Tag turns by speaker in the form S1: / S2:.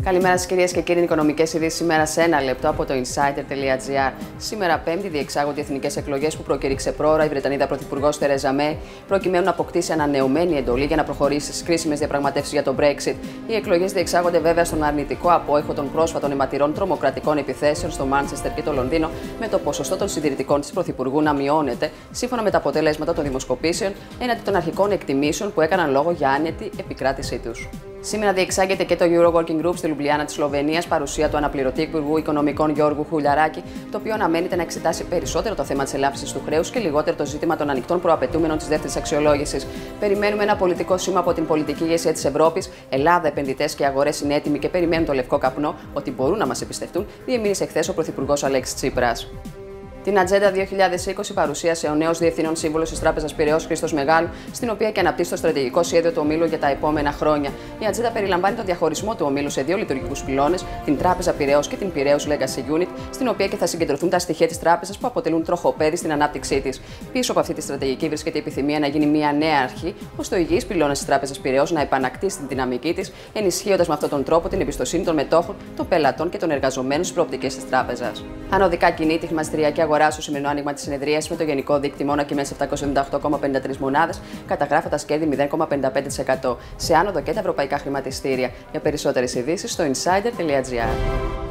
S1: Καλημέρα σας κυρίες και κύριοι. Οικονομικές ειδήσεις σήμερα σε ένα λεπτό από το insider.gr. Σήμερα Πέμπτη διεξάγονται οι εθνικές εκλογές που προκήρυξε πρόωρα η Βρετανίδα Πρωθυπουργός Τερέζα Μέι, προκειμένου να αποκτήσει ανανεωμένη εντολή για να προχωρήσει στις κρίσιμες διαπραγματεύσεις για το Brexit. Οι εκλογές διεξάγονται βέβαια στον αρνητικό απόϊχο των πρόσφατων αιματηρών τρομοκρατικών επιθέσεων στο Μάντσεστερ και το Λονδίνο, με το ποσοστό των συντηρητικών της Πρωθυπουργού να μειώνεται, σύμφωνα με τα αποτελέσματα των δημοσκοπήσεων, έναντι των αρχικών εκτιμήσεων που έκαναν λόγο για άνετη επικράτησή τους. Σήμερα διεξάγεται και το Euro Working Group στη Λουμπλιάνα της Σλοβενίας, παρουσία του αναπληρωτή Υπουργού Οικονομικών Γιώργου Χουλιαράκη, το οποίο αναμένεται να εξετάσει περισσότερο το θέμα της ελάφρυνσης του χρέους και λιγότερο το ζήτημα των ανοιχτών προαπαιτούμενων της δεύτερης αξιολόγησης. Περιμένουμε ένα πολιτικό σήμα από την πολιτική ηγεσία της Ευρώπης. Ελλάδα, επενδυτές και αγορές είναι έτοιμοι και περιμένουν το λευκό καπνό ότι μπορούν να μας εμπιστευτούν, διεμήνυσε εχθές ο Πρωθυπουργός Αλέξης Τσίπρας. Την Ατζέντα 2020 παρουσίασε ο νέος Διευθύνων Σύμβουλος της Τράπεζας Πειραιώς Χρήστος Μεγάλου, στην οποία και αναπτύσσει το στρατηγικό σχέδιο του ομίλου για τα επόμενα χρόνια. Η Ατζέντα περιλαμβάνει τον διαχωρισμό του ομίλου σε δύο λειτουργικούς πυλώνες, την Τράπεζα Πειραιώς και την Πειραιώς Legacy Unit, στην οποία και θα συγκεντρωθούν τα στοιχεία της τράπεζας που αποτελούν τροχοπέδι στην ανάπτυξή της. Πίσω από αυτή τη στρατηγική βρίσκεται η επιθυμία να γίνει μια νέα αρχή, ώστε ο υγιής πυλώνας της Τράπεζας Πειραιώς να επανακτήσει την δυναμική της, ενισχύοντας με αυτόν τον τρόπο την εμπιστοσύνη των μετόχων, των πελατών και των εργαζομένων στις προοπτικές της τράπεζας. Ανωδικά κινείται η χρηματιστηριακή αγορά στο σημερινό άνοιγμα της συνεδρίας, με το γενικό δείκτη μόνο και μέσα 778,53 μονάδες, καταγράφοντας κέρδη 0,55%. Σε άνοδο και τα ευρωπαϊκά χρηματιστήρια. Για περισσότερες ειδήσεις στο insider.gr.